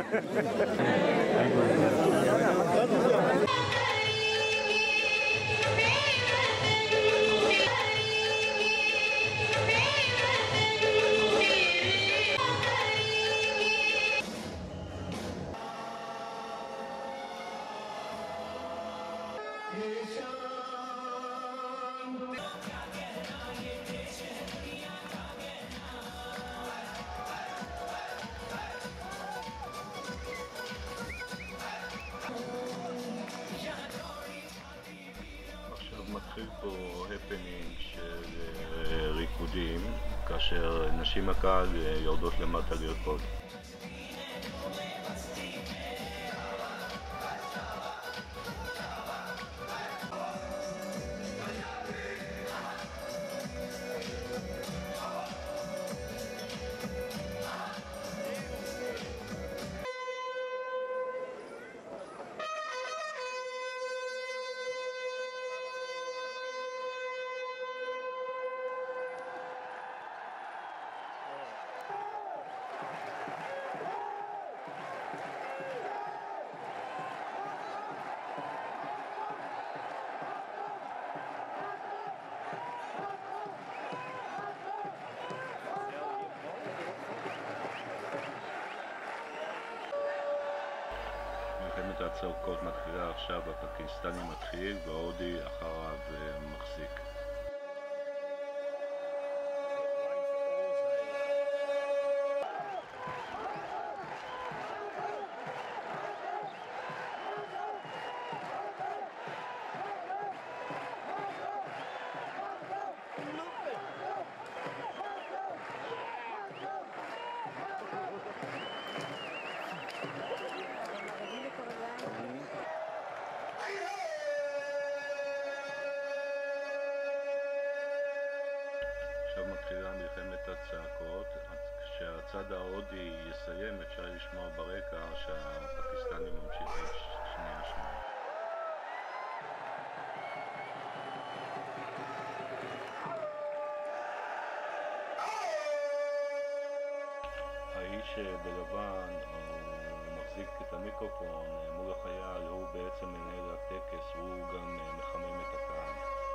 מתחיל פה הפנינג של ריקודים, כאשר נשים מהקהל יורדות למטה לרקוד. מלחמת הצלקות מתחילה עכשיו, הפקיסטני מתחיל וההודי אחריו מחזיק. עכשיו מתחילה מלחמת הצעקות. כשהצד ההודי יסיים אפשר לשמוע ברקע שהפקיסטני ממשיך שנייה. האיש בלבן הוא מחזיק את המיקרופון מול החייל, הוא בעצם מנהל הטקס, הוא גם מחמם את הקהל.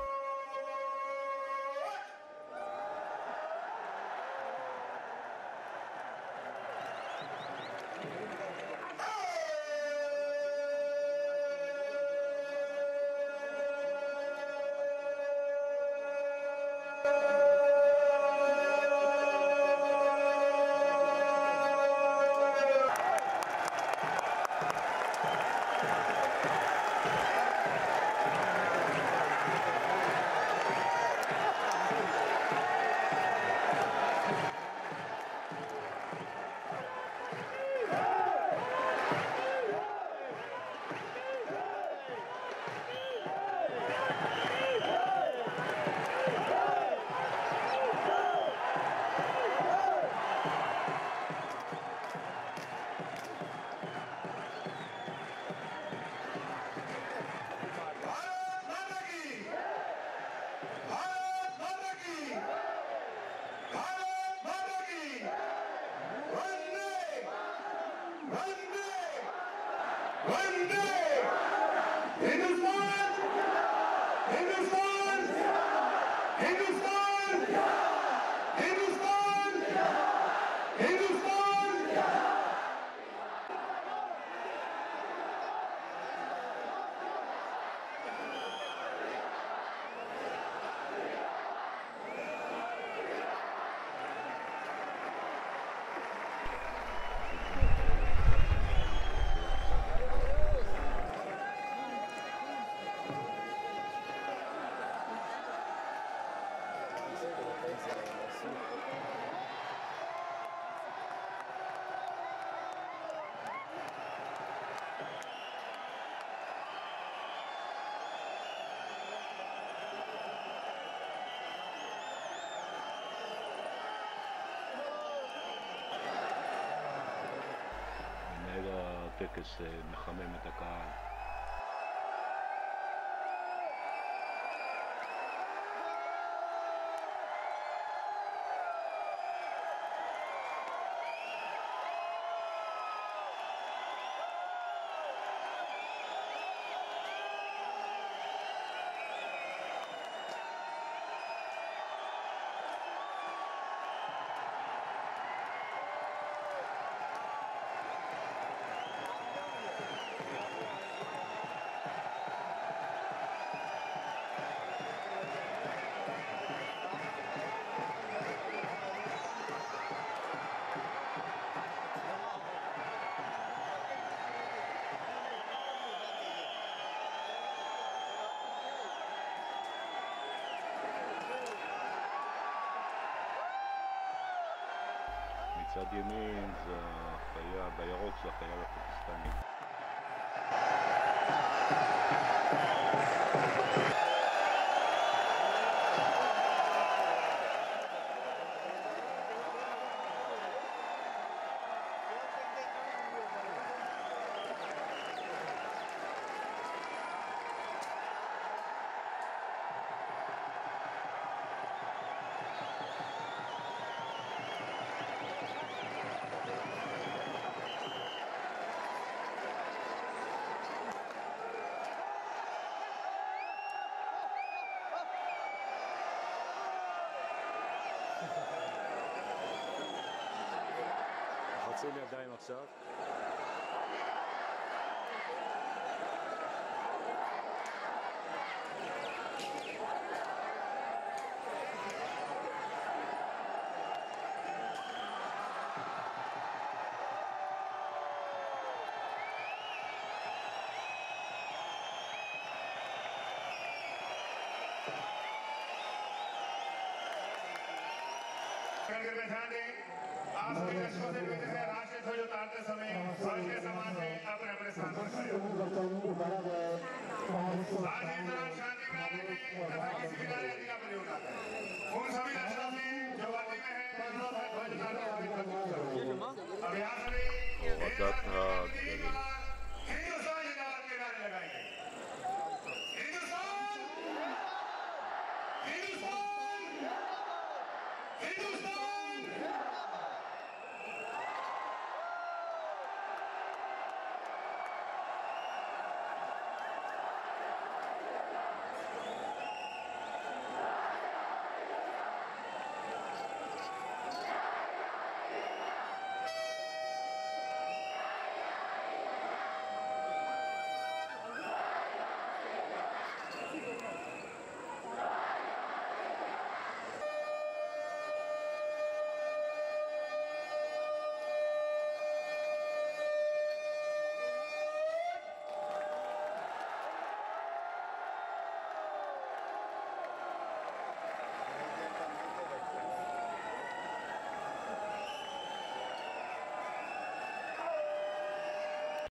הטקס מחמם את הקהל. צד ימין זה החייל, בירוק זה החייל הפקיסטני. לחצים ידיים עכשיו. आज के दर्शकों से विनती है, राष्ट्रीय ध्वज उतारते समय फर्श के समान से अपने अपने स्थान पर खड़े हो। आज इस दौरान शांति बनाने में तथा किसी भी नारेबाजी का प्रयोग न करें। उन सभी दर्शकों से जो वर्दी में है, ध्वज उतारते समय अभ्यास करें।